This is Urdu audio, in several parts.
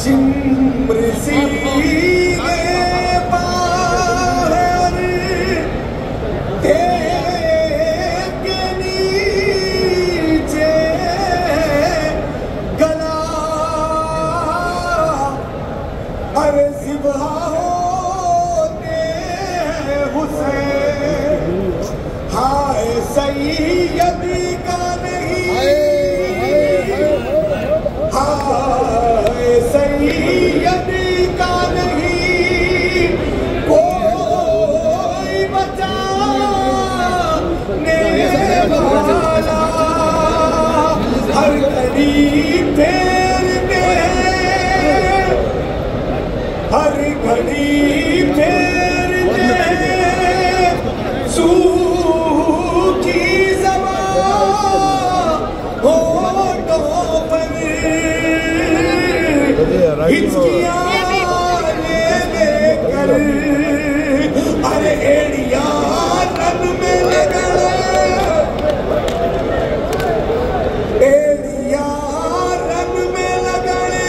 شمر سینے باہر دیکھ کے نیچے گلا ہر ذبح ہوتے حسین ہائے سیدی کا نہیں ہائے سیدی کا نہیں کوئی بچانے والا ہر گھڑی پھیرتے ہیں ہر گھڑی پھیرتے ہیں سوکھی زبان ہونٹوں پر ہچکیاں لے لے کر ارے ایڑیاں رن میں لگڑے ایڑیاں رن میں لگڑے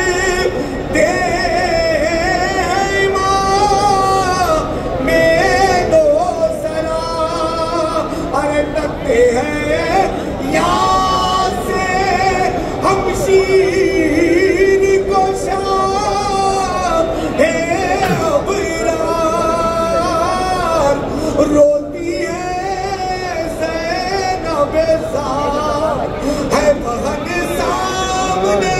دیماں میں دو سرا ارے تکتے ہیں یہاں سے ہم شیر کو شام ہے ابرار روتی ہے زینب سار ہے بہن سامنے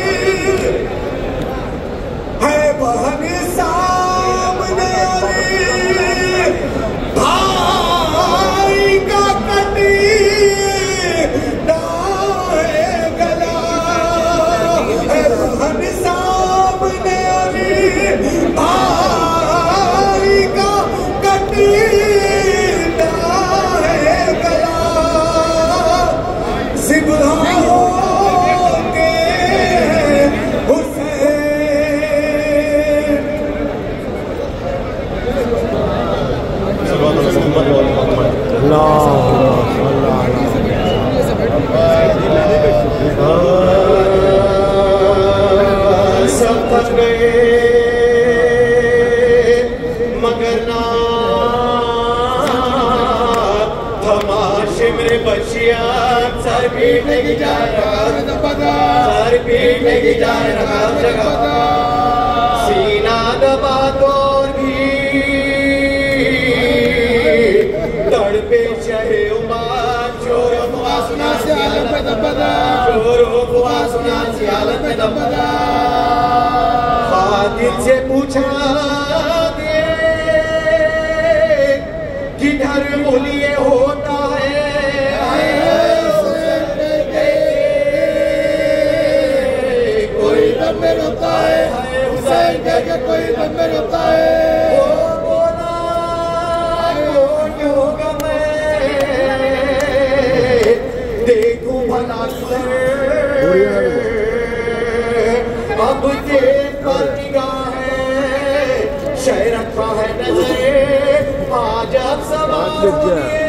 ہے بہن سامنے بھائی کا کٹینا ہے گلا ہے بہن سامنے بھائی کا کٹینا ہے گلا ذبح ہوتے حسین سب تھک گئے مگر نہ تھما شمر بشیات سر پیٹنے کی جائے رہا سر پیٹنے کی جائے رہا جگہ سینہ دبا دور بھی تڑپے شہے امار شور و بوا سنا سی عالم پہ دبدا شور و بوا سنا سی عالم پہ دبدا خادم سے پوچھا دے کدھر ملیے ہوتا ہے کوئی دم میں روتا ہے حسین کہہ کے کوئی دم میں روتا ہے وہ بولا کوئی ہوگا میں دیکھوں بھلا کدھر اب دیکھ پر نگاہ ہے شہر رکھا ہے نظر آج اب سوار ہوئے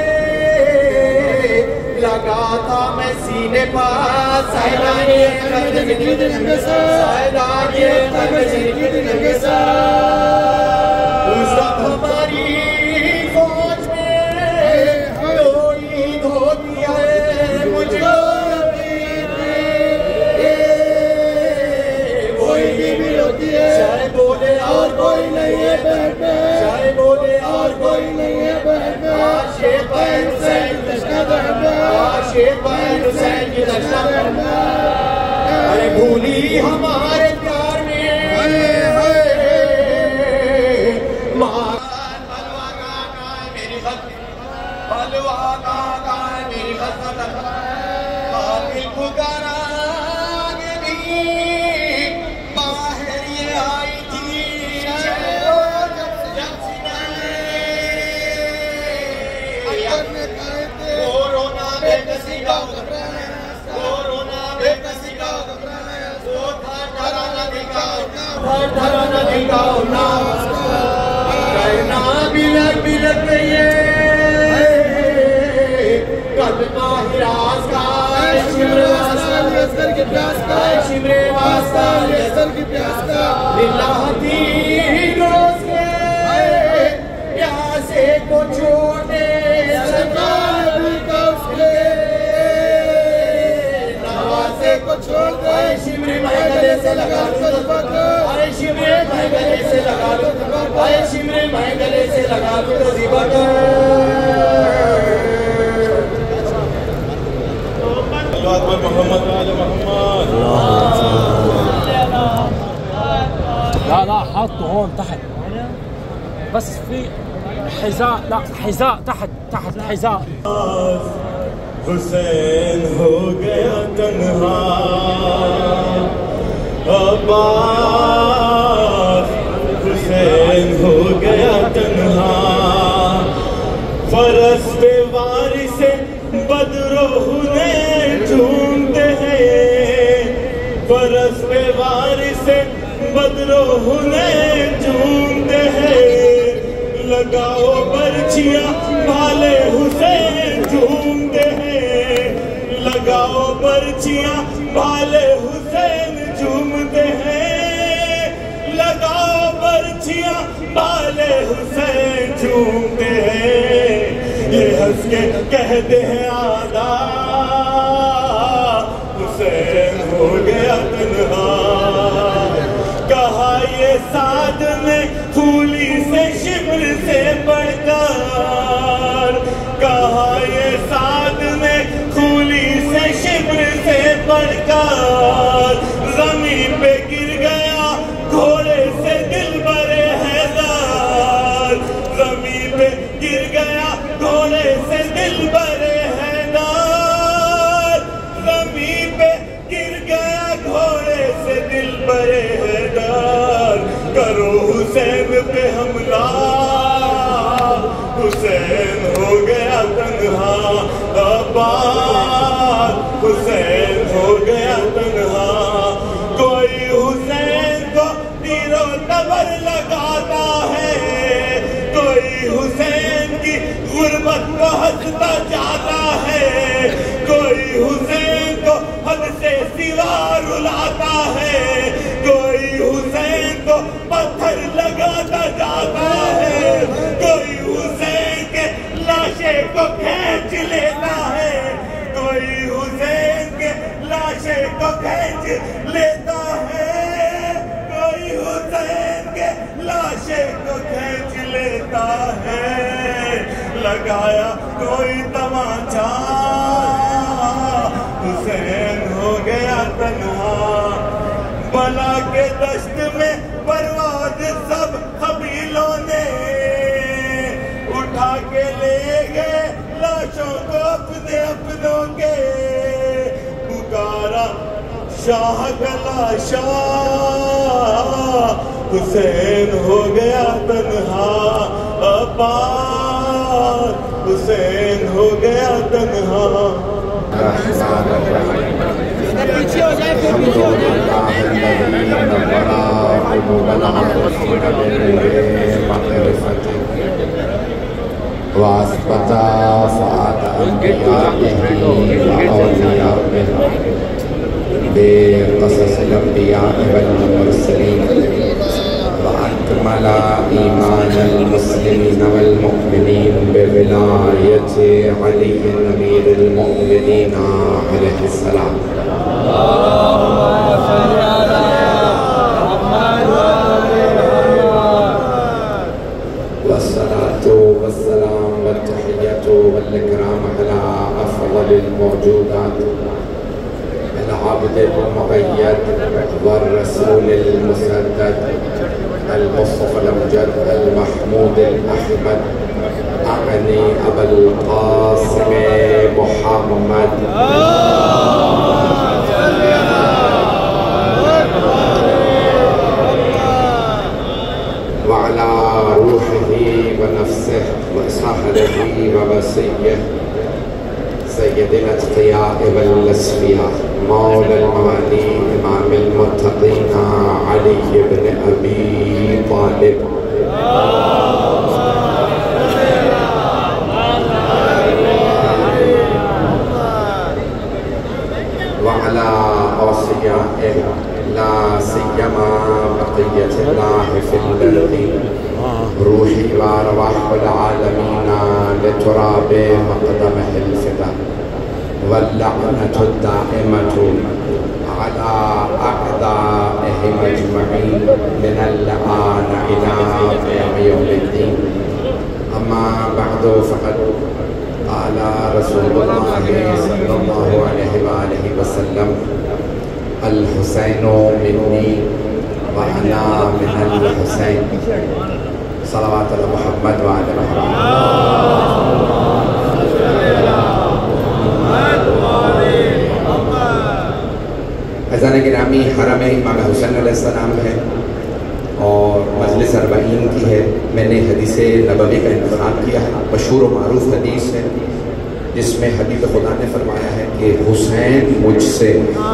لگا تھا میں سینے پاس سہلانی قلب زندگی دنگے سا سہلانی قلب زندگی دنگے سا اس وقت ہماری فوج میں کوئی دھوتی ہے مجھ کو شاید بولے اور کوئی نہیں ہے بہن شاید بولے اور کوئی نہیں ہے بہن عاشق بہن حسین کی دشنا بہن عاشق بہن حسین کی دشنا بہن ارے بھولی ہمارے پیار میں حلوہ کہاں ہے میری خط حلوہ کہاں ہے میری خط قاتل پکارا دھرانا دکھاؤ ناس کرنا بلک بلک گئیے کلمہ ہراس کا شمر آسان شمر واسطہ یسر کی پیاس کا للہتی روز کے پیاسے کو چھوڑے سرکار کا اس کے نوازے کو چھوڑ دے شمر میں گلے سے لگا دو اے شمر میں گلے سے لگا دو اے شمر میں گلے سے لگا دو محمد آل محمد لا لا حطه هون تحت بس في حذاء لا حذاء تحت حذاء حسین ہو گیا تنہا عباس حسین ہو گیا تنہا فرس پہ وارث بدر و حنین جھومتے ہیں فرس پہ وارث بدر و حنین جھومتے ہیں لگاؤ برچیاں بھالے حسین جھومتے ہیں لگاؤ برچیاں بھالے حسین جھومتے ہیں لگاؤ برچیاں بھالے حسین جھومتے ہیں یہ ہنس کے کہتے ہیں آدھا حسین ہو گیا تنہا کہا یہ سعد نے خولی سے شمر سے بڑھ کر کہا یہ سعد نے خولی سے شمر سے بڑھ کر زمین پہ گر گیا گھوڑے سے دل برے حیدر زمین پہ گر گیا گھوڑے سے دل برے حیدر زمین پہ گر گیا گھوڑے سے دل برے حیدر کرو حسین پہ حملہ حسین ہو گیا تنہا عباس حسین ہو گیا تنہا کوئی حسین کو تیر و تبر لگاتا ہے کوئی حسین کی غربت کو ہنستا جاتا ہے کوئی حسین کو حد سے سوا رلاتا ہے کوئی حسین کو پتھر لگاتا جاتا ہے کوئی حسین کے لاشے کو کھینچ لیتا ہے کوئی حسین کے لاشے کو کھینچ لیتا ہے کوئی حسین کے لاشے کو کھینچ لیتا ہے لگایا کوئی تماچا حسین ہو گیا تنہا بلا کے دشت میں برباد سب قبیلوں نے اٹھا کے لے گئے لاشوں کو اپنے اپنوں کے پکارا شاہ کا لاشا حسین ہو گیا تنہا عباس حسین ہو گیا تنہا پیچھے ہو جائے واسطہ فعاد انبیائه وأوليائه بقصص الأنبياء والمرسلين وأكمل إيمان المسلمين والمؤمنين بولاية علي أمير المؤمنين عليه السلام والصلاة والسلام والتحية والإكرام على أفضل الموجودات العبد المؤيد والرسول المسدد المصطفى الأمجد المحمود الأحمد أعني أبا القاسم محمد وعلى روحه ونفسه وصحبه ووصيه سيد الأتقياء والأسفياء مولى الموالي إمام المتقين علي بن أبي طالب وعلى أوصيائه لا سيما بقية الله في الأرض روحي وأرواح العالمين لتراب مقدمه الفدا واللعنة الدائمة على أعدائهم أجمعين من الآن إلى قيام يوم الدين. أما بعد فقد قال رسول الله صلى الله عليه وآله وسلم الحسين مني وأنا من الحسين صلوات على محمد وعلى محمد. اذان گرامی حرم امام حسین علیہ السلام ہے اور مجلس 40 کی ہے. میں نے حدیث نبوی کا انتخاب کیا ہے. مشہور و معروف حدیث ہے جس میں حبیب خدا نے فرمایا ہے کہ حسین مجھ سے،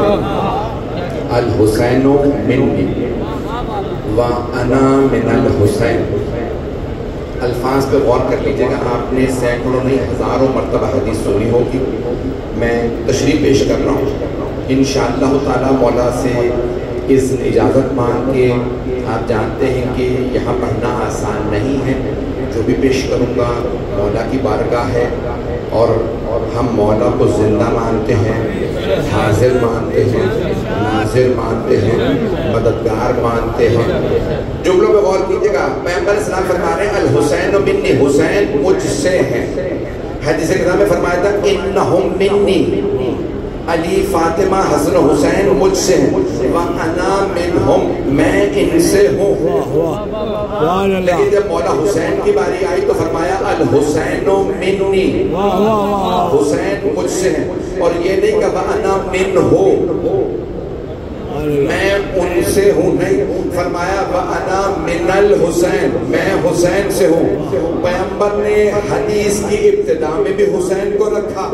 الحسین منی وانا من الحسین. الفاظ پہ غور کر لیجئے گا. آپ نے سینکڑوں نہیں ہزاروں مرتبہ حدیث سنی ہوگی. میں تشریح پیش کر رہا ہوں انشاءاللہ تعالی مولا سے اجازت مانگ کے. آپ جانتے ہیں کہ یہاں پڑھنا آسان نہیں ہے. جو بھی پیش کروں گا مولا کی بارگاہ ہے اور ہم مولا کو زندہ مانتے ہیں، حاضر مانتے ہیں، ناظر مانتے ہیں، مددگار مانتے ہیں. جملوں پہ غور کیجئے گا. پیغمبر اسلام فرما رہے ہیں الحسین منی، حسین مجھ سے ہیں. حدیث کتاب میں فرمایا تھا انہم منی، علی فاطمہ حسن حسین مجھ سے ہیں، وَأَنَا مِنْهُمْ، میں ان سے ہوں. لیکن جب مولا حسین کی باری آئی تو فرمایا الحسین منی، حسین مجھ سے ہیں. اور یہ نہیں کہ وَأَنَا مِنْهُ، میں ان سے ہوں، نہیں. فرمایا وَأَنَا مِنَ الْحُسَيْن، میں حسین سے ہوں. پیغمبر نے حدیث کی ابتدا میں بھی حسین کو رکھا،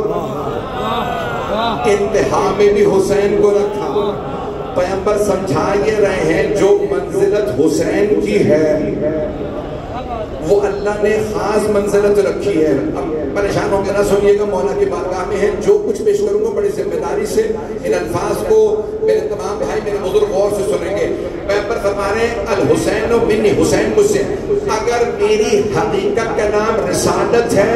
انتہا میں بھی حسین کو رکھا. پیغمبر سمجھا یہ رہے ہیں جو منزلت حسین کی ہے وہ اللہ نے خاص منزلت رکھی ہے. اب پریشان ہو کے نہ سنیے گا، مولا کی بارگاہ میں ہے. جو کچھ پیش کروں گا بڑی ذمہ داری سے ان الفاظ کو میرے تمام بھائی میرے بزرگ غور سے سنیں گے. پیغمبر فرما رہے ہیں الحسین منی، حسین مجھ سے. اگر میری حقیقت کا نام رسالت ہے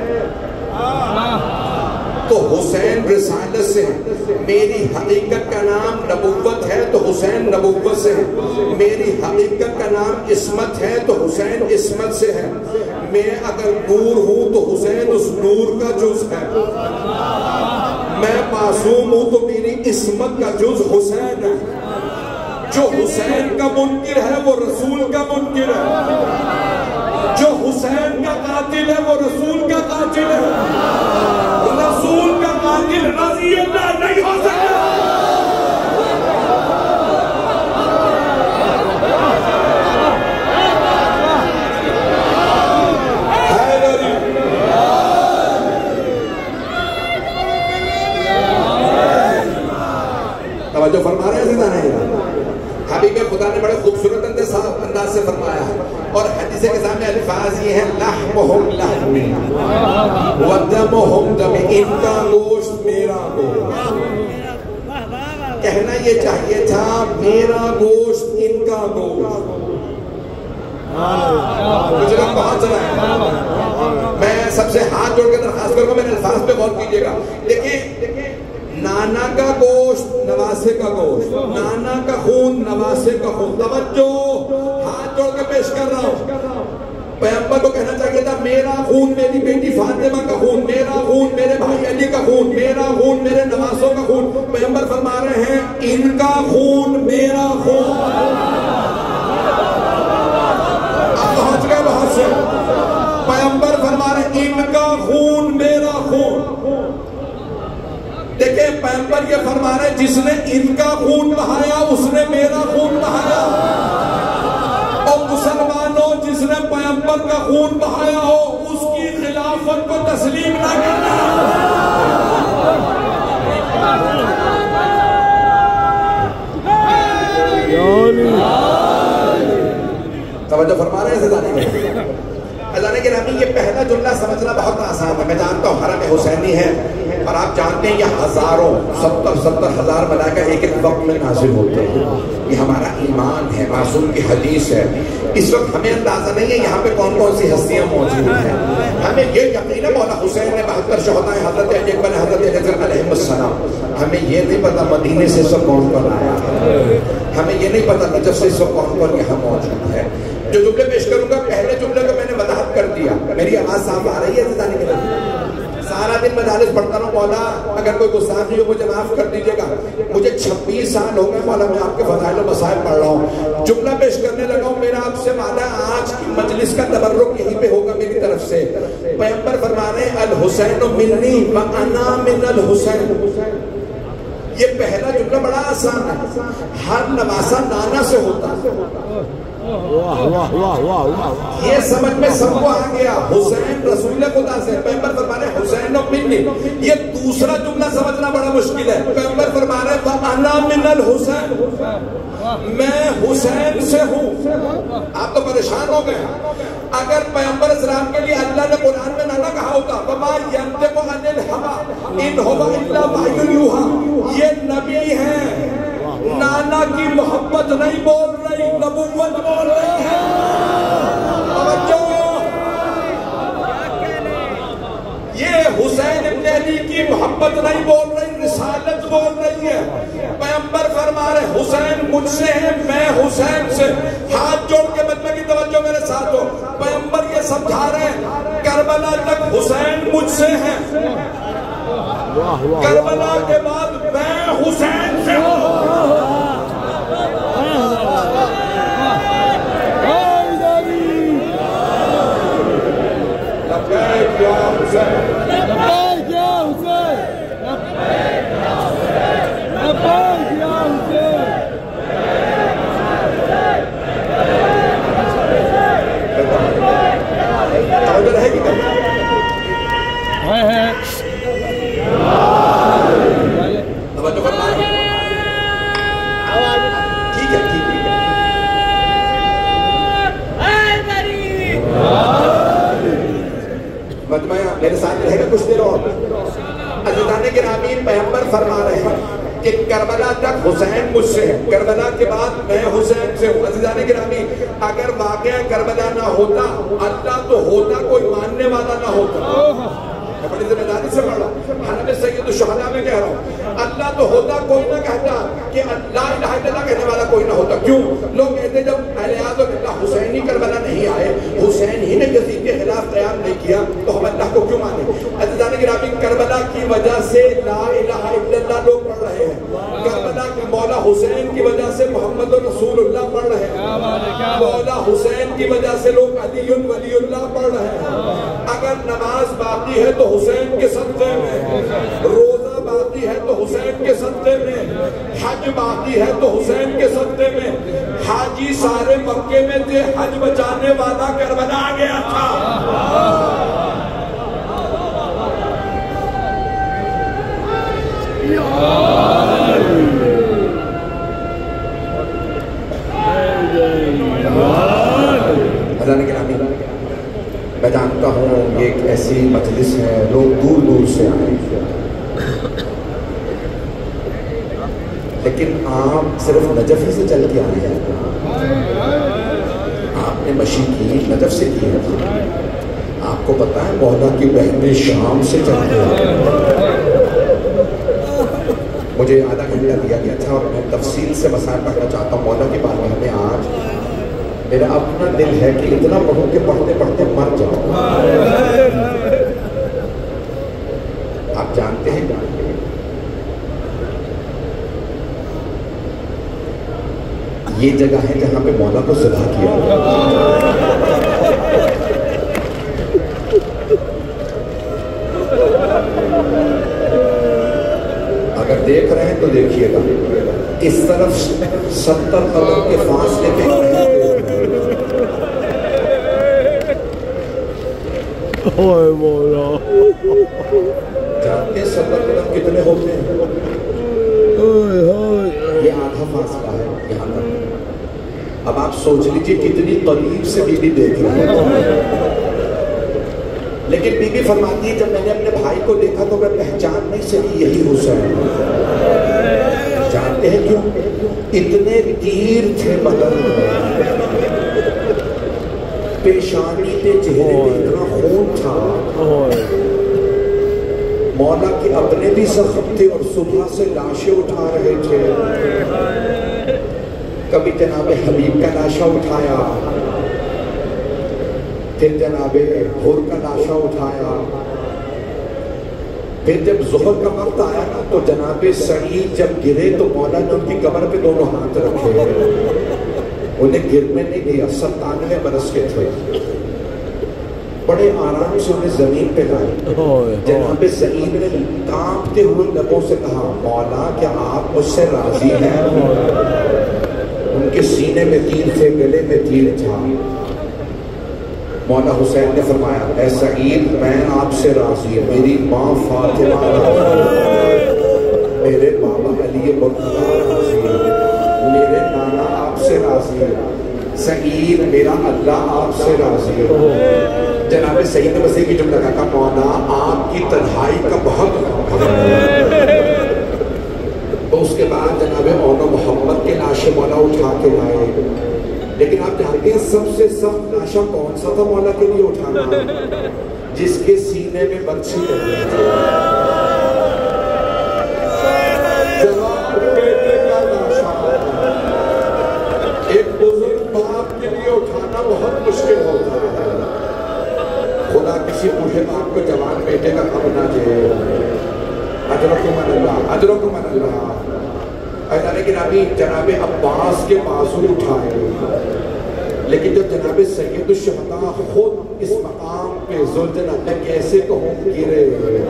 تو حسین رسالت سے ہے. میری حقیقت کا نام نبوت ہے تو حسین نبوت سے ہے. میری حقیقت کا نام عصمت ہے تو حسین عصمت سے ہے. میں اگر نور ہوں تو حسین اس نور کا جز ہے. میں معصوم ہوں تو میری عصمت کا جز حسین ہے. جو حسین کا منکر ہے وہ رسول کا منکر ہے. جو حسین کا قاتل ہے وہ رسول کا قاتل ہے. رسول کا قاتل رضی اللہ نہیں ہو سکتا. توجہ فرما رہے ہیں سیدھا نہیں. حبیب خدا نے بڑے خوبصورت انداز سے فرمایا ہے اور حدیث کے سامنے الفاظ یہ ہیں لحمہم لحمی ودمہم دمی، ان کا گوشت میرا گوشت. کہنا یہ چاہیے تھا میرا گوشت ان کا گوشت. کچھ لوگ بہت سنا ہے. میں سب سے ہاتھ جوڑ کے درخواست کروں گا میرے الفاظ پہ غور کیجئے گا. دیکھیں نانا کا گوشت نواسے کا گوشت، نانا کا خون نواسے کا خون. توجہ، ہاتھ جوڑ کے پیش کر رہا ہوں. پیغمبر کو کہنا چاہیے تھا میرا خون میری بیٹی فاطمہ کا خون، میرا خون میرے بھائی علی کا خون، میرا خون میرے نواسوں کا خون. پیغمبر فرما رہے ہیں ان کا خون میرا خون. اب پہنچ گئے بہت سے. پیغمبر فرما رہے ہیں ان کا خون میرا خون. دیکھیں پیغمبر یہ فرما رہے ہیں جس نے ان کا خون بہایا اس نے میرا خون بہایا. اور مسلمانوں جس نے پیغمبر کا خون بہایا ہو اس کی خلافت کو تسلیم نہ کرنا. توجہ فرما رہے ہیں زدانی میں. اللہ نے یہ پہلا جملہ سمجھنا بہت آسان ہے. میں جانتا ہوں حرم حسینی ہے اور آپ جانتے ہیں یہ ہزاروں 70,000 ملائکہ ایک ایک وقت میں نازل ہوتے ہیں. یہ ہمارا ایمان ہے, معصوم کی حدیث ہے. اس وقت ہمیں اندازہ نہیں ہے یہاں پہ کون کون سی ہستیاں موجود ہیں. ہمیں یہ یقین ہے مولا حسین نے 72 شہداء حضرت علی اکبر حضرت حسین علیہ السلام. ہمیں یہ نہیں پتا مدینے سے سب کون کون آیا ہے. ہمیں یہ نہیں پتا نجف سے سب کون کون یہاں موجود ہے. جو جملے پیش کروں گا پہلے جملے کو میں نے وضاحت کر دیا. میری آواز صاف آ رہی ہے عزیزان گرامی؟ سارا دن مجالس پڑھتا رہا. مولا اگر کوئی گستاخی ہو مجھے معاف کر دیجیے گا. مجھے 26 سال ہو گئے مولا میں آپ کے فضائل و مسائل پڑھ رہا ہوں. جملہ پیش کرنے لگا ہوں. میرا آپ سے وعدہ آج کی مجلس کا تبرک یہیں پہ ہوگا میری طرف سے. پیغمبر فرمانے الحسین منی وانا من الحسین. یہ پہلا جملہ بڑا آسان ہے. ہر نواسا نانا سے ہوتا ہے. یہ سمجھ میں سب کو آ گیا. حسین رسول خدا سے. پیغمبر فرمانے حسین منی. یہ دوسرا جملہ سمجھنا بڑا مشکل ہے. پیغمبر فرمانے وانا من الحسین. میں حسین سے ہوں. آپ تو پریشان ہو گئے. اگر پیغمبر اسلام کے لیے اللہ نے قرآن میں نانا کہا ہوتا وما ینطق عن الہوی ان هو الا وحی یوحی. یہ نبی ہیں, نانا کی محبت نہیں بول رہی, نبوت بول رہی ہے. یہ حسین ابن علی کی محبت نہیں بول رہی, رسالت بول رہی ہے. پیغمبر فرما رہے حسین مجھ سے ہے, میں حسین سے. ہاتھ جوڑ کے مجمع کی توجہ میرے ساتھ ہو. پیغمبر یہ سمجھا رہے ہیں کربلا تک حسین مجھ سے ہے, کربلا کے بعد میں حسین سے ہوں. میرے ساتھ رہے گا کچھ دیر اور. عزیزان گرامی پیغمبر فرما رہے ہیں کہ کربلا تک حسین مجھ سے ہے, کربلا کے بعد میں حسین سے ہوں. عزیزان گرامی اگر واقعہ کربلا نہ ہوتا اللہ تو ہوتا, کوئی ماننے والا نہ ہوتا. میں بڑی ذمہ داری سے پڑھ رہا ہوں. حضرت سید الشہداء میں کہہ رہا ہوں اللہ تو ہوتا کوئی نہ کہتا کہ لا الہ الا اللہ کہنے والا کوئی نہ ہوتا. کیوں؟ لوگ کہتے جب اعلیٰ حسین ہی کربلا نہیں آئے, حسین ہی نے یزید کے خلاف قیام نہیں کیا تو ہم اللہ کو کیوں مانے. عزیزان گرامی کربلا کی وجہ سے لا الہ الا اللہ لوگ پڑھ رہے ہیں. کربلا کے مولا حسین کی وجہ سے محمد رسول اللہ پڑھ رہے ہیں. مولا حسین کی وجہ سے لوگ علی ولی اللہ پڑھ رہے ہیں. اگر نماز باقی ہے تو حسین کے صدقے میں, روزہ باقی ہے تو حسین کے صدقے میں, حج باقی ہے تو حسین کے صدقے میں. حاجی سارے مکے میں تھے, حج بچانے والا کربلا آ گیا تھا. میں جانتا ہوں یہ ایک ایسی مجلس ہے, لوگ دور دور سے آئے, لیکن آپ صرف نجف ہی سے چل کے آئے ہیں. آپ نے مشی کی نجف سے کی ہے. آپ کو پتا ہے مولا کی بہنیں شام سے چل کے آئے. مجھے آدھا گھنٹہ دیا گیا تھا اور میں تفصیل سے مسائل پڑھنا چاہتا ہوں. مولا کے بارے میں ہمیں آج میرا اپنا دل ہے کہ اتنا پڑھوں کہ پڑھتے پڑھتے مر جاؤں. آپ جانتے ہیں یہ جگہ ہے جہاں پہ مولا کو ذبح کیا. اگر دیکھ رہے ہیں تو دیکھیے گا, اس طرف 70 قدم کے فاصلے پہ جانتے ہیں 70 قدم کتنے ہوتے ہیں؟ یہ آدھا فاصلہ ہے یہاں تک. اب آپ سوچ لیجئے کتنی قریب سے بی بی دیکھ رہے ہیں. لیکن بی بی فرماتی ہے جب میں نے اپنے بھائی کو دیکھا تو میں پہچان نہیں سکی یہی حسین. جانتے ہیں کیوں؟ اتنے تیر تھے بدن میں، پیشانی پہ چہرے پہ اتنا خون تھا. مولا کے اپنے بھی زخم تھے اور صبح سے لاشیں اٹھا رہے تھے. کبھی جناب حبیب کا لاشا اٹھایا، پھر جناب حر کا لاشا اٹھایا. پھر جب ظہر کا وقت آیا نا تو جناب سعید جب گرے تو مولا نے ان کی کمر پہ دونوں ہاتھ رکھے. انہیں گرنے نہیں دیا. 97 برس کے تھے. بڑے آرام سے انہیں زمین پہ لائے. جناب سعید نے کانپتے ہوئے لبوں سے کہا مولا کیا آپ مجھ سے راضی ہیں؟ ان کے سینے میں تیر تھے، گلے میں تیر تھا. مولا حسین نے فرمایا اے سعید میں آپ سے راضی ہوں، میری ماں فاطمہ راضی ہے، میرے بابا علی مرتضیٰ راضی ہے، میرے نانا آپ سے راضی ہے، سعید میرا اللہ آپ سے راضی ہے. جناب سعید مسیح کی جملہ کہا مولا آپ کی تنہائی کا بہت غم ہے. تو اس کے بعد جناب اون و محمد کے لاشیں مولا اٹھا کے لائے. لیکن آپ جانتے ہیں سب سے سخت لاشا کون سا تھا مولا کے لیے اٹھانا؟ جس کے سینے میں برچھی لگی تھی. جوان بیٹے کا لاشا ایک بزرگ باپ کے لیے اٹھانا بہت مشکل ہوتا ہے. خدا کسی بوڑھے باپ کو جوان بیٹے کا غم نہ دے. اجرکم اللہ، اجرکم اللہ. لیکن ابھی جناب عباس کے بازو اٹھائے. لیکن جب جناب سید الشہداء خود اس مقام پہ ذوالجلال میں کیسے کہوں گرے،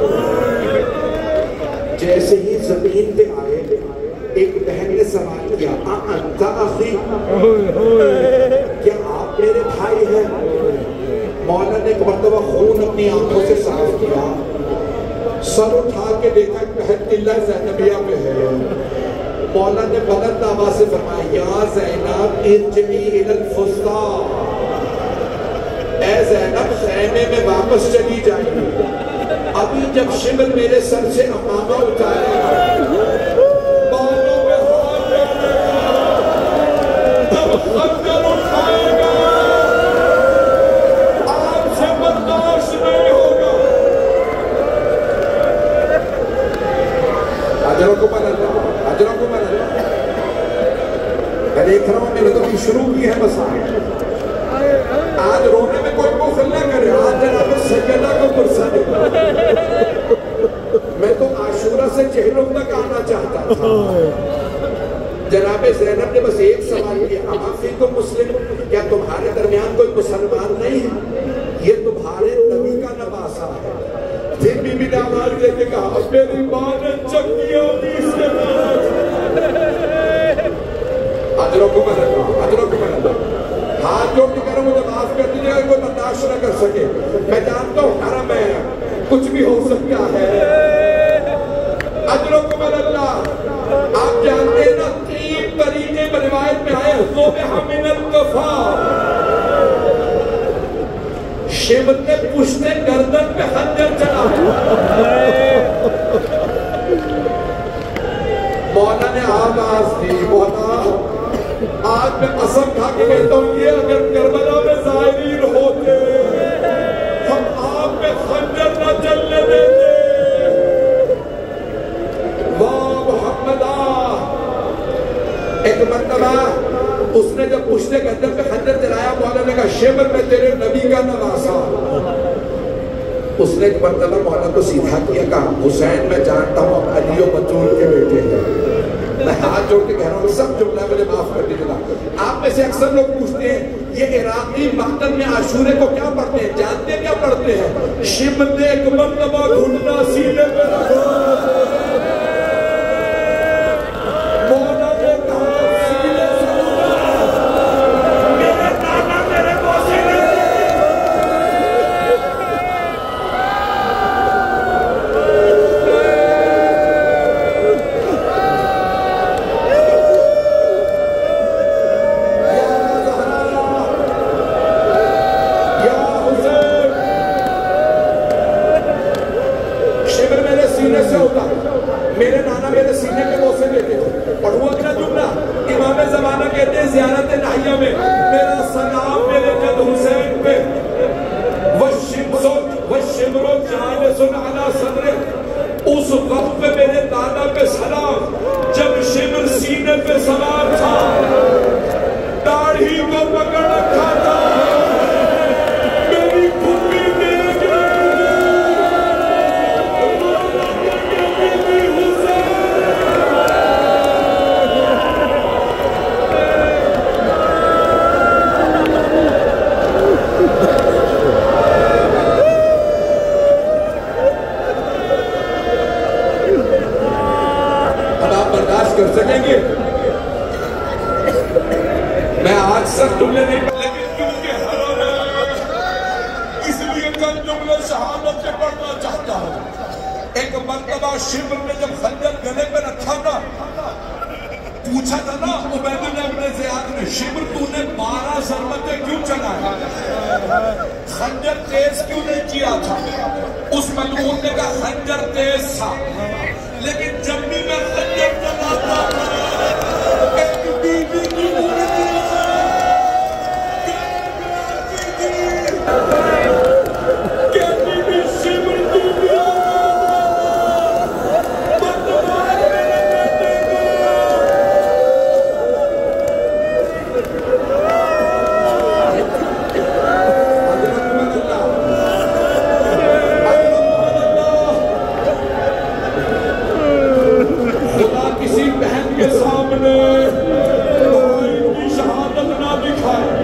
جیسے ہی زمین پہ آئے ایک بہن نے سوال کیا انت اخی، کیا آپ میرے بھائی ہیں؟ مولا نے ایک مرتبہ خون اپنی آنکھوں سے صاف کیا، سر اٹھا کے دیکھا بہن قلعہ زینبیہ پہ ہے. مولا نے بلند آواز سے فرمایا یا زینب ارجعی الی الفسطیٰ، اے زینب خیمے میں واپس چلی جائیں. ابھی جب شمر میرے سر سے امامہ اٹھائے بالوں میں ہاتھ ڈالے گا، تب خنجر اٹھائے گا، آپ سے برداشت نہیں ہوگا. اجرکم اللہ، اجرکم اللہ. میں دیکھ رہا ہوں میرے تو شروع کی ہے مسائل. آج رونے میں کوئی بخل نہ کرے. آج جناب سیدہ کو پرسہ دے. میں تو عاشورہ سے جہنم تک آنا چاہتا تھا. جناب زینب نے بس ایک سوال کیا اما فیکم مسلم، کیا تمہارے درمیان کوئی مسلمان نہیں ہے؟ یہ تمہارے نبی کا نواسہ ہے. پھر بی بی نے آواز دے کے کہا میری ماں نے چکیوں دی سے اجرکم اللہ، اجرکم اللہ. ہاتھ جوڑ کے کرو مجھے معاف کر دیجیے گا، کوئی برداشت نہ کر سکے. میں جانتا ہوں حرم ہے، کچھ بھی ہو سکتا ہے. اجرکم اللہ. آپ جانتے ہیں نا 3 طریقے میں روایت میں آئے ذبح من الکفار. شمر نے پشت گردن پہ خنجر چلا. مولا نے آواز دی مولا آج میں قسم کھا کے کہتا ہوں کہ اگر کربلا میں زائرین ہوتے ہم آپ میں خنجر نہ چلنے دیتے. واہ محمدہ. ایک مرتبہ اس نے جب پشت گردن پہ خنجر چلایا مولا نے کہا شمر میں تیرے نبی کا نواسا. اس نے ایک مرتبہ مولا کو سیدھا کیا کہا حسین میں جانتا ہوں اب علی و بطول کے بیٹے ہیں. میں ہاتھ جوڑ کے کہہ رہا ہوں سب جملہ مجھے معاف کر دیجیے. آپ میں سے اکثر لوگ پوچھتے ہیں یہ عراقی مقتل میں عاشورے کو کیا پڑھتے ہیں؟ جانتے کیا پڑھتے ہیں؟ شمر نے ایک مرتبہ گھٹنا سینے پہ رکھا. مولا نے کہا سینے سے میرے نانا میرے بوسے نے زیارت نحیہ میں میرا سلام میرے جد حسین پہ وشمرو جالسن علی صدرے اس وقت پہ میرے دادا پہ سلام جب شمر سینے پہ سوار تھا داڑھی کو پکڑ رکھا تھا میری پھپھی دیکھ کر سکیں گے میں آج سب جملے نہیں لیکن کیونکہ حرام ہے اس لیے کل جملے شہادت سے پڑھنا چاہتا ہوں ایک مرتبہ شمر نے جب خنجر گلے پہ رکھا تھا پوچھا تھا نا عبید نے اپنے زیاد نے شمر تو نے 12 ضربتیں کیوں چلائے خنجر تیز کیوں نہیں کیا تھا اس ملعون نے کہا خنجر تیز تھا لیکن جب بھی میں خنجر چلاتا ایک بیوی کی مورتی کہ بی بی شمر تو بھی مطمئن میرے کسی بہن کے سامنے بھائی کی شہادت نہ دکھائے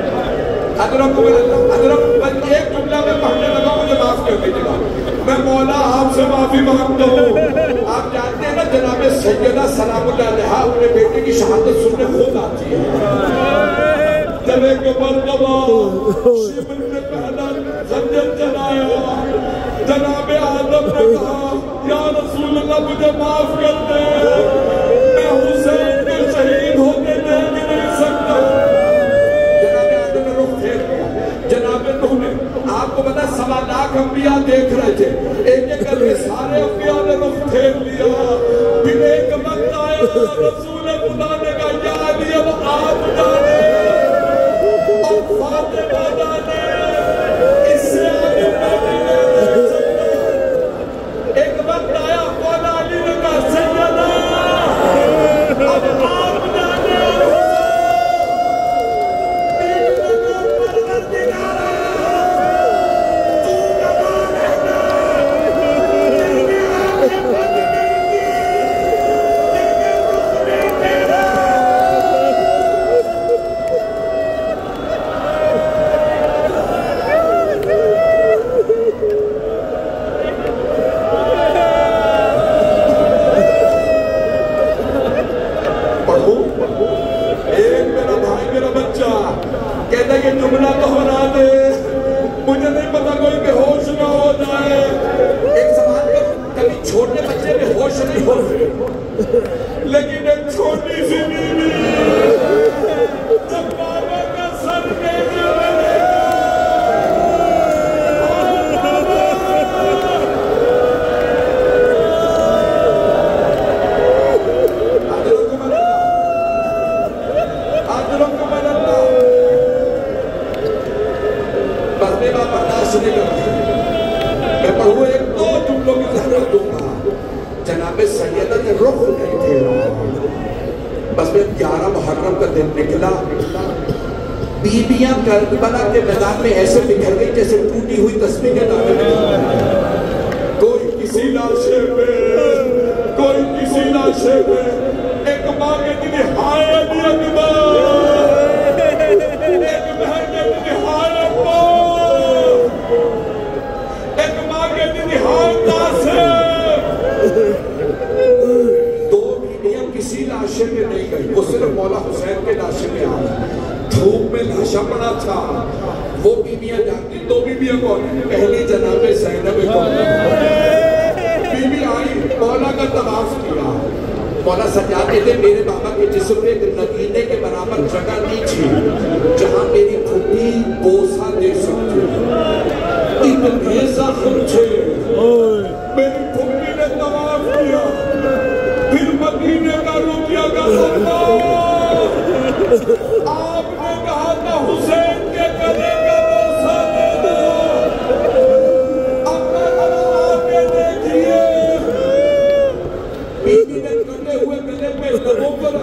حضرت ایک جملہ میں پڑھنے لگا مجھے معاف کر دیجیے گا میں مولا آپ سے معافی مانگتا ہوں آپ جانتے ہیں نا جناب سیدہ سلام اللہ علیہا اپنے بیٹے کی شہادت سننے خود آتی ہے جب ایک مرتبہ شمر نے پہلا خنجر چلایا جناب آدم نے کہا یا رسول اللہ مجھے معاف کر دے میں حسین کے شہید ہوتے دیکھ نہیں سکتا جناب آدم نے رخ پھیر دیا جناب نوح نے آپ کو پتا 1.25 لاکھ انبیاء دیکھ رہے تھے ایک کر کے سارے انبیاء نے رخ پھیر لیا پھر ایک وقت آیا رسول خدا نے کہا یا علی اب آپ جانے اور فاطمہ جانے اس سے آگے میں نہیں سکتا ایک وقت آیا مولا علی نے کہا سیدہ اب آپ جانے کہتا ہے یہ جملہ دہرا دے مجھے نہیں پتا کوئی بے ہوش نہ ہو جائے ایک سوال کبھی چھوٹے بچے بے ہوش نہیں ہوتے لیکن ایک چھوٹی سی بیوی جب بابا کا سر میرے میں پڑھوں ایک دو جملوں کی ضرورت دوں گا جناب سیدہ نے رخ نہیں پھیرا بس میں 11 محرم کا دن نکلا بیویاں کربلا کے میدان میں ایسے بکھر گئی جیسے ٹوٹی ہوئی تسبیح کے دانے میں کوئی کسی لاشے پہ کوئی کسی لاشے پہ ایک ماں کہتی تھی ہائے علی اکبر ایک بہن کہتی تھی ہائے ابا ایک ماں کہتی تھی ہائے قاسم دو بیویاں کسی لاشے میں نہیں گئی وہ صرف مولا حسین کے لاشے میں آئی دھوپ میں لاشا پڑا تھا وہ بیویاں جانتی دو بیویاں کون ہیں پہلی جناب زینب کون بیوی آئی مولا کا طواف کیا مولا سجاتے تھے میرے بابا کے جسم میں نگینے کے برابر جگہ نہیں تھی جہاں میری پھوٹی بوسہ دے سکتے اتنے زخم تھے میری پھوٹی نے طواف کیا پھر مدینے کا رکیا گا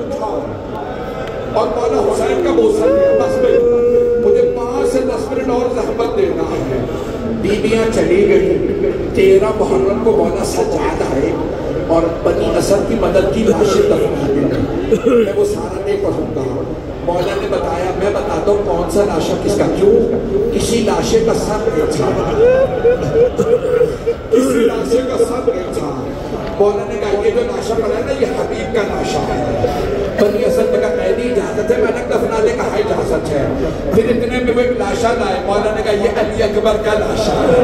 اٹھا اور مولا حسین کا بوسہ دیا، بس بھئی مجھے 5 سے 10 منٹ اور زحمت دینا ہے۔ بیویاں چلی گئی، 13 محرم کو مولا سجاد آئے اور بنی اسد کی مدد کی لاشیں دفنا دی۔ میں وہ سارا نہیں پڑھوں گا، مولا نے بتایا، میں بتاتا ہوں کون سا لاشا کس کا، کیوں کسی لاشے کا سر نہیں تھا، کسی لاشے کا سر نہیں تھا۔ مولا نے کہا یہ جو لاشا پڑا ہے نا یہ حبیب کا لاشا ہے۔ بنی اسد نے کہا قیدی اجازت ہے، میں نے دفنانے کا اجازت ہے۔ پھر اتنے میں وہ ایک لاشا لائے، مولا نے کہا یہ علی اکبر کا لاشا ہے،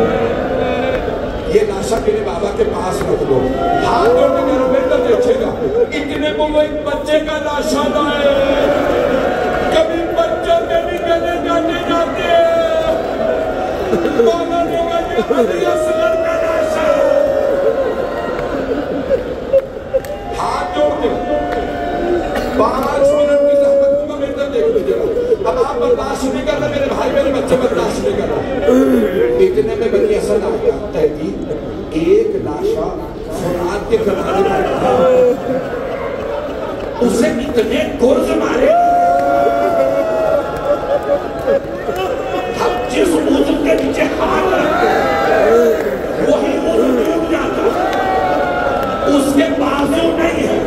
یہ لاشا میرے بابا کے پاس رکھ دو۔ ہاتھوں میں میرا بیٹا دیکھے گا، اتنے میں وہ ایک بچے کا لاشا لائے۔ کبھی بچوں کے بھی گلے کاٹے جاتے ہیں، مولا نے کہا یہ علی اصغر کا لاشا ہے۔ ہاتھ جوڑ دے، 5 منٹ کی زحمت کو میرے طرف دیکھ لیجیے گا۔ اب آپ برداشت نہیں کرنا، میرے بھائی میرے بچے برداشت نہیں کرنا۔ اتنے میں بنی اسد آیا، تحقیق ایک لاشا فرات کے کنارے پر اسے اتنے گرز مارے، ہم جس عضو کے نیچے ہاتھ رکھتے وہی عضو ٹوٹ جاتا، اس کے بازو نہیں ہے۔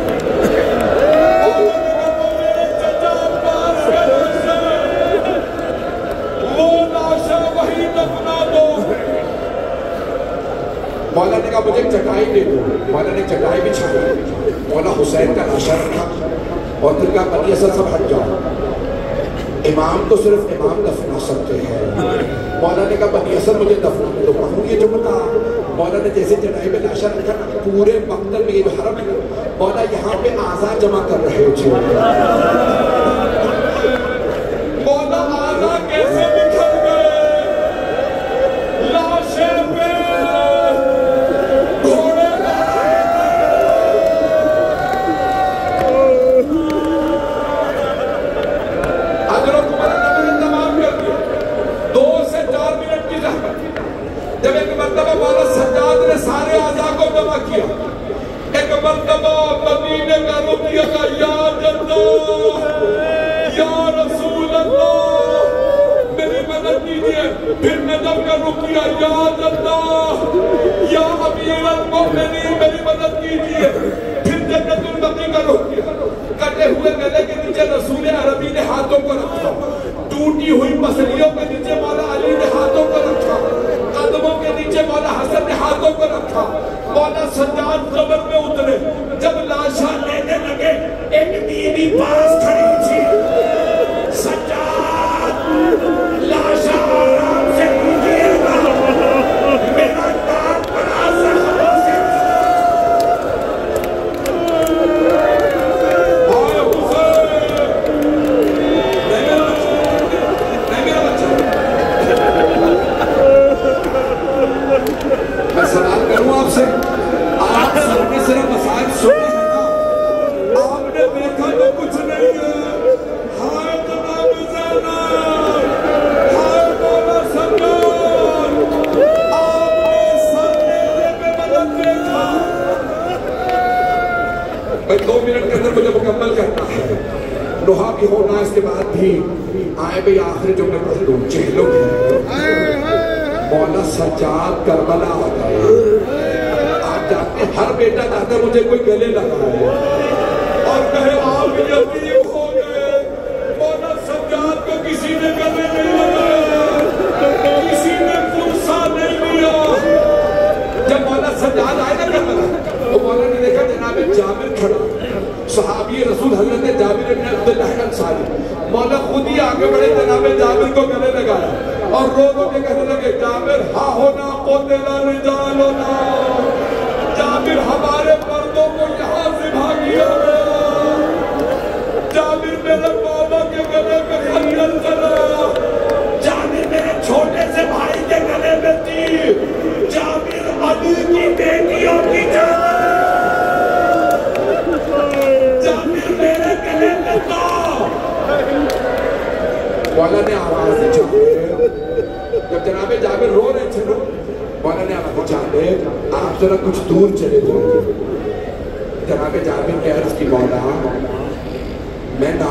مولا نے کہا مجھے چٹائی دے دو، مولا نے چٹائی بچھائی، مولا حسین کا لاشا رکھا اور پھر کہا بنی اسد سب ہٹ جاؤ، امام تو صرف امام دفنا سکتے ہیں۔ مولا نے کہا بنی اسد مجھے دفنا دو، پڑھوں یہ جو بتا۔ مولا نے جیسے چٹائی پہ لاشا رکھا، پورے مقتل میں یہ جو حرم ہے مولا یہاں پہ اعضاء جمع کر رہے تھے۔ مولا اعضاء کیسے بکھر گئے، لاشیں پہ سارے اعضاء کو جمع کیا۔ ایک مرتبہ مدینے کا رکیہ کا یا اللہ یا رسول اللہ میری مدد کیجئے، پھر ندب کا رکیہ یا اللہ یا امیر المؤمنین میری مدد کیجئے، پھر جنت البقیع کا رکیہ۔ کٹے ہوئے گلے کے نیچے رسول عربی نے ہاتھوں کو رکھا، ٹوٹی ہوئی پسلیوں کے نیچے مولا علی نے ہاتھوں کو رکھا، قدموں کے نیچے مولا حسن نے ہاتھوں کو رکھا۔ مولا سجاد قبر میں اترے، جب لاشا لینے لگے ایک بیوی پاس کھڑی تھی۔ سجاد لاشا آرام سے لیجیے گا، میرا کام بڑا زخموں سے میں سوال کروں آپ سے، آپ سب نے صرف مسائل سنے ہیں نا، آپ نے دیکھا تو کچھ نہیں ہے۔ ہائے جناب زینب، ہائے مولا سرکار، آپ نے سر لینے پہ مدد دیکھا۔ بھئی 2 منٹ کے اندر مجھے مکمل کرنا ہے، نوحہ بھی ہونا اس کے بعد بھی آئے بھئی آخری جملے پڑھ دوں، چہلوں کی مولا سجاد کربلا آ گئے۔ آپ جانتے ہر بیٹا چاہتا ہے مجھے کوئی گلے لگا ہے اور کہے آپ یتیم ہو گئے۔ مولا سجاد کو کسی نے گلے نہیں لگایا، کسی نے فرصہ نہیں لیا۔ جب مولا سجاد آئے نا کربلا تو مولا نے دیکھا جناب جابر کھڑا، صحابی رسول حضرت جابر بن عبداللہ انصاری۔ مولا خود ہی آگے بڑھے، جناب جابر کو گلے لگایا اور رو رو کے کہنے لگے جابر ہاں ہونا قتل رجال ہونا، جابر ہمارے مردوں کو یہاں ذبح کیا گیا، جابر میرے بابا کے گلے میں خنجر چلا، جابر میرے چھوٹے سے بھائی کے گلے میں تیر، جابر علی کی بیٹیوں کی جان، جابر میرے گلے میں تو مولا نے آواز دی جابر، جب جناب جابر رو رہے تھے مولا نے آواز دی جابر آپ ذرا کچھ دور چلے جائیں۔ جناب جابر نے عرض کی مولا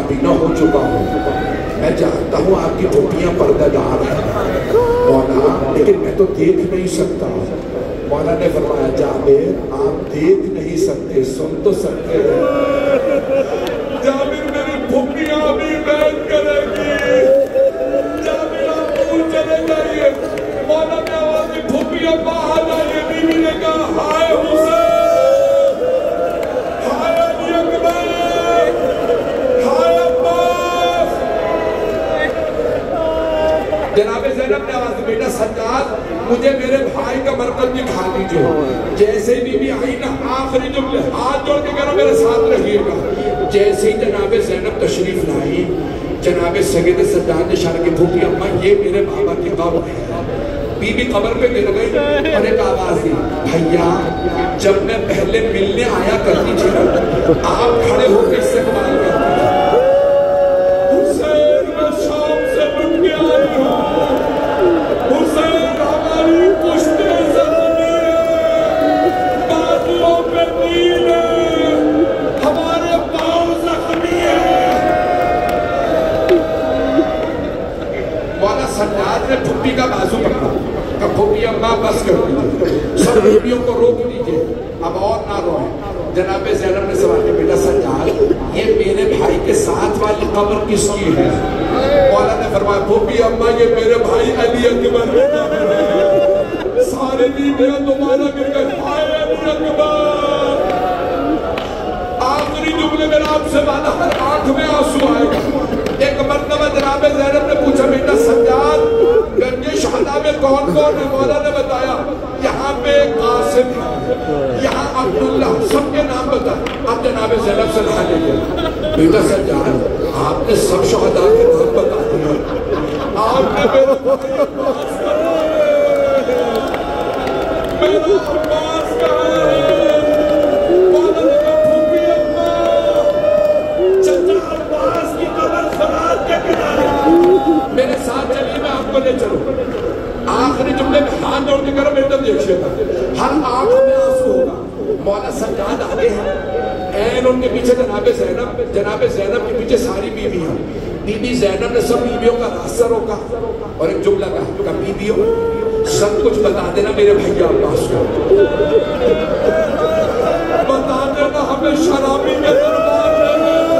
نابینا ہو چکا ہوں، میں جانتا ہوں آپ کی پھوپھیاں پردہ دار ہیں مولا، لیکن میں تو دیکھ نہیں سکتا۔ مولا نے فرمایا جابر آپ دیکھ نہیں سکتے، سن تو سکتے ہیں۔ جابر میری پھوپھیاں بھی بیعت کرے گی، جابر آپ دور چلے جائیے۔ مولا نے آواز دی پھوپھیاں باہر آئیے، بی بی نے کہا ہائے حسین، ہائے علی اکبر، ہائے عباس۔ جناب زینب نے آواز دی بیٹا سجاد مجھے میرے بھائی کا مرکز دکھا دیجئے۔ جیسے بی بی آئی نا آخری جملے ہاتھ جوڑ کے کہنا میرے ساتھ رہیے گا۔ جیسے ہی جناب زینب تشریف لائی، جناب سید سجاد نے اشارہ کی پھوپھی اماں یہ میرے بابا کی قبر ہے۔ بی بی قبر پہ گر گئی اور ایک آواز دی بھیا جب میں پہلے ملنے آیا کرتی تھی آپ کھڑے ہو کے استقبال کرتے تھے۔ حسین میں شام سے لٹ کے آئی ہوں، حسین ہماری پشتیں زخمی ہیں، بازوؤں پہ تیر ہے، ہمارے پاؤں زخمی ہیں۔ مولا سجاد نے پھوپھی کا بازو پکڑا کہ پھوپھی اماں بس کر دیجئے، سب بیویوں کو روک دیجئے، اب اور نہ روئیں۔ جناب زینب نے سوال کیا بیٹا سجاد یہ میرے بھائی کے ساتھ والی قبر کس کی ہے؟ مولا نے فرمایا پھوپھی اماں یہ میرے بھائی علی اکبر کی قبر ہے۔ سارے بیویاں دوبارہ گر گئے ہائے علی اکبر۔ آخری جملے میں آپ سے والا ہر آنکھ میں آنسو آئے گا۔ ایک مرتبہ جناب زینب نے پوچھا بیٹا سجاد گنج شہداء میں کون کون ہے؟ مولا نے بتایا یہاں پہ قاسم ہے، یہاں عبداللہ، سب کے نام بتا۔ اب جناب زینب سے کہا لے گئے بیٹا سجاد آپ نے سب شہداء کے نام بتا دیا، آپ نے میرے بھائی عباس کا میرا عباس کا ہے۔ مولا نے کہا پھوپھی اماں چچا عباس کی قبر فرات کے کنارے میرے ساتھ چلیے میں آپ کو لے چلوں۔ آخری جملے میں ہاتھ جوڑ کے کرو میرے طرف دیکھئے گا، ہر آنکھ میں آنسو ہوگا۔ مولا سجاد آگے ہیں، این ان کے پیچھے جناب زینب کے پیچھے ساری بیویاں۔ بی بی زینب نے سب بیویوں کا راستہ روکا اور ایک جملہ کہا بیویوں سب کچھ بتا دینا میرے بھیا عباس کو، بتا دینا ہمیں شرابی کے دربار میں،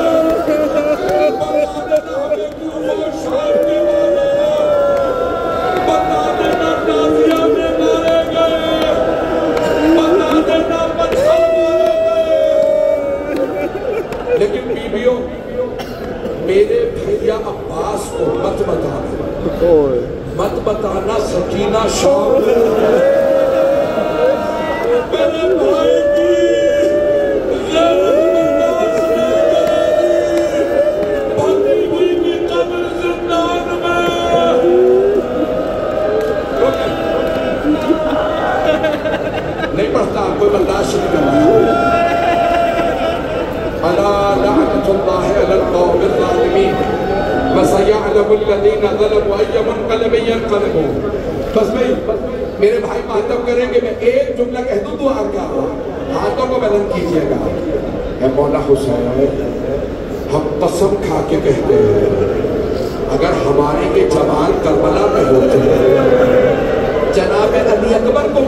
بتا دینا ہمیں کوفہ و شام کے والے، بتا دینا نازیہ میں مارے گئے، بتا دینا پتھر مارے گئے۔ لیکن بیویوں میرے بھیا عباس کو مت بتانا، مت بتانا سکینہ شام میرے بھائی کی غیرت برداشت نہیں کرے گی، بھتیجی کی قبر زندان میں۔ نہیں پڑھتا کوئی برداشت نہیں کرنا۔ الا لعنت اللہ علی القوم الظالمین وسیعلم الذین ظلموا ای منقلب ینقلبون۔ بس بھائی میرے بھائی ماتم کریں گے، میں ایک جملہ کہہ دوں تو آپ کیا ہوا، ہاتھوں کو بلند کیجئے گا۔ اے مولا حسین ہم قسم کھا کے کہتے ہیں اگر ہمارے کے جوان کربلا میں ہوتے ہیں جناب علی اکبر کو